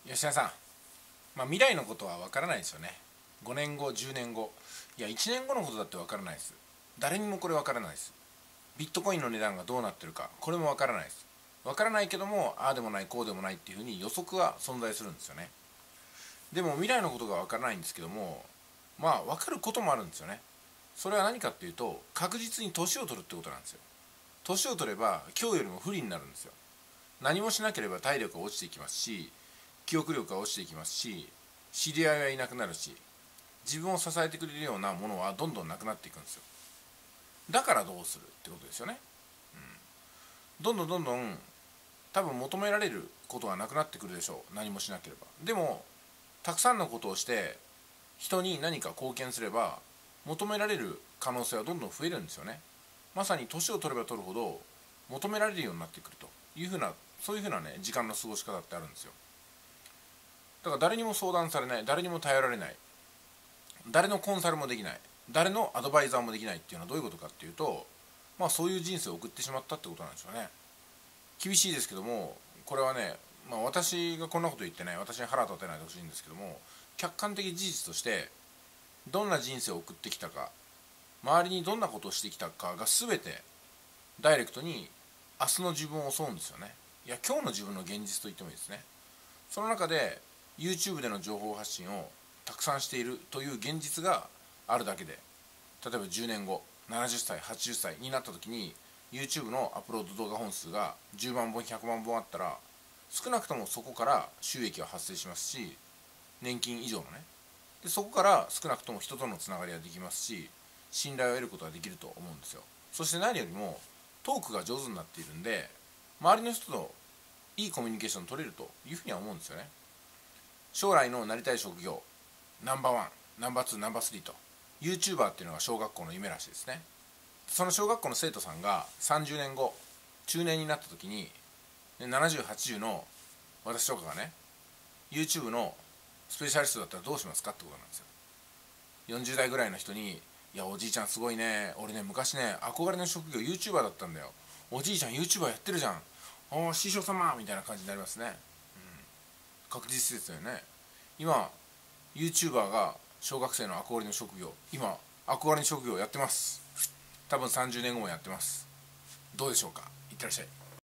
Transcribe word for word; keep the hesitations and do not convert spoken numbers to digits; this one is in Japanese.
吉田さん、まあ、未来のことは分からないですよね。ごねんごじゅうねんご、いやいちねんごのことだって分からないです。誰にもこれ分からないです。ビットコインの値段がどうなってるか、これも分からないです。分からないけども、ああでもないこうでもないっていうふうに予測は存在するんですよね。でも未来のことが分からないんですけども、まあ分かることもあるんですよね。それは何かっていうと、確実に年を取るってことなんですよ。年を取れば今日よりも不利になるんですよ。何もしなければ体力が落ちていきますし、記憶力が落ちていきますし、知り合いがいなくなるし、自分を支えてくれるようなものはどんどんなくなっていくんですよ。だからどうするってことですよね。うん、どんどんどんどん多分求められることはなくなってくるでしょう。何もしなければ。でもたくさんのことをして人に何か貢献すれば求められる可能性はどんどん増えるんですよね。まさに年を取れば取るほど求められるようになってくるというふうな、そういうふうなね時間の過ごし方ってあるんですよ。だから誰にも相談されない、誰にも頼られない、誰のコンサルもできない、誰のアドバイザーもできないっていうのはどういうことかっていうと、まあそういう人生を送ってしまったってことなんでしょうね。厳しいですけども、これはね、まあ、私がこんなこと言ってね、私に腹立てないでほしいんですけども、客観的事実としてどんな人生を送ってきたか、周りにどんなことをしてきたかが全てダイレクトに明日の自分を襲うんですよね。いや今日の自分の現実と言ってもいいですね。その中で YouTube での情報発信をたくさんしているという現実があるだけで、例えばじゅうねんごななじゅっさいはちじゅっさいになった時に YouTube のアップロード動画本数がじゅうまんぼんひゃくまんぼんあったら、少なくともそこから収益は発生しますし、年金以上のね、でそこから少なくとも人とのつながりができますし、信頼を得ることができると思うんですよ。そして何よりもトークが上手になっているんで、周りの人といいコミュニケーションを取れるというふうには思うんですよね。将来のなりたい職業ナンバーワン、ナンバーツー、ナンバースリーと YouTuber っていうのが小学校の夢らしいですね。その小学校の生徒さんがさんじゅうねんご中年になった時にななじゅうはちじゅうの私とかがね YouTube のスペシャリストだったらどうしますかってことなんですよ。よんじゅう代ぐらいの人に、いやおじいちゃんすごいね、俺ね昔ね憧れの職業 YouTuber だったんだよ、おじいちゃん YouTuber やってるじゃん、おお師匠様みたいな感じになりますね。確実ですよね。今 YouTuber が小学生の憧れの職業、今憧れの職業やってます。多分さんじゅうねんごもやってます。どうでしょうか。いってらっしゃい。